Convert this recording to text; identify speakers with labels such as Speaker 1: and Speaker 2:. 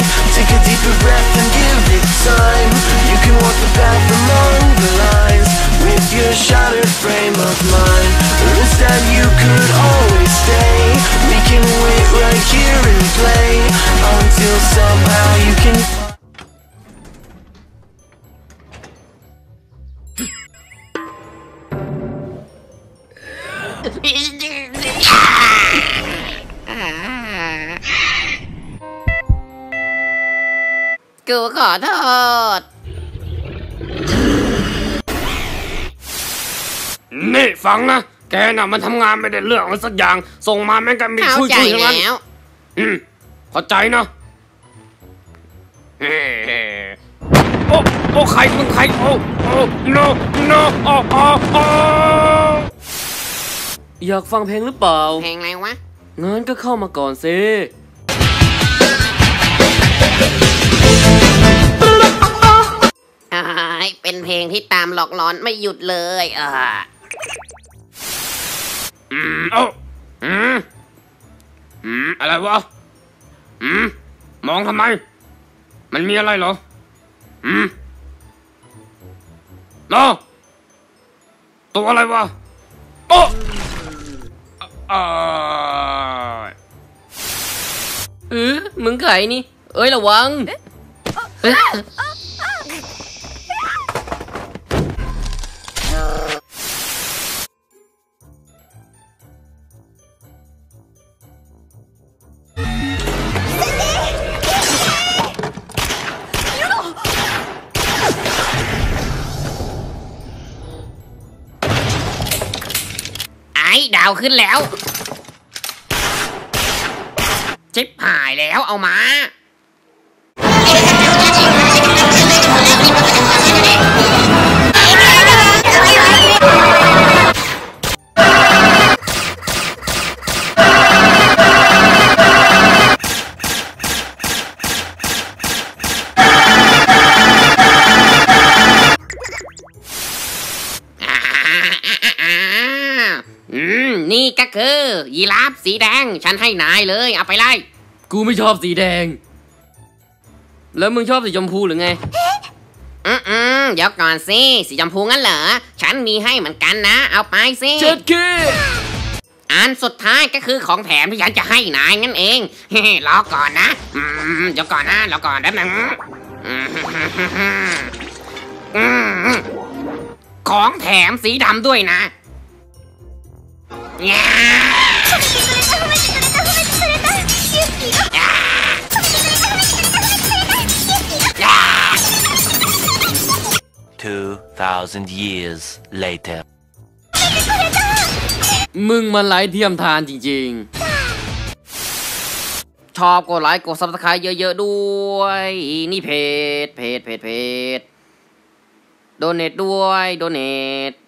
Speaker 1: Take a deeper breath and give it time. You can walk the path among the lines with your shattered frame of mind. Or instead you could always stay. We can wait right here and play until somehow you can
Speaker 2: กูขอโทษ
Speaker 3: นี่ฟังนะแกน่ะมันทำงานไม่ได้เรื่องอะไรสักอย่างส่งมาแม่งกันมีช่วยทั้งนั้นเข้าใจนะโอ้ใครมึงใครโอ้ no no
Speaker 4: อยากฟังเพลงหรือเปล่า
Speaker 2: เพลงอะไรวะ
Speaker 4: งั้นก็เข้ามาก่อนสิ
Speaker 2: เป็นเพลงที่ตามหลอกหลอนไม่หยุดเลย
Speaker 3: อะไรวะมองทำไมมันมีอะไรเหรอตัวอะไรวะโอ้
Speaker 4: มึงไข่นี่เอ้ยระวัง
Speaker 2: ดาวขึ้นแล้วชิบหายแล้วเอามานี่ก็คือยีราฟสีแดงฉันให้นายเลยเอาไปไล่
Speaker 4: กูไม่ชอบสีแดงแล้วมึงชอบสีชมพูหรือไง
Speaker 2: เดี๋ยวก่อนสิสีชมพูงั้นเหรอฉันมีให้เหมือนกันนะเอาไปสิ
Speaker 4: เจ็ดกี้
Speaker 2: อันสุดท้ายก็คือของแถมที่ฉันจะให้นายงั้นเองรอก่อนนะเดี๋ยวก่อนนะรอก่อนแป๊บนึงของแถมสีดำด้วยนะ
Speaker 1: 2,000 years later
Speaker 4: มึงมันไร้เทียมทานจริงๆชอบกดไลค์กดซับสไครต์เยอะๆด้วยนี่เพจโดเนทด้วยโดเนท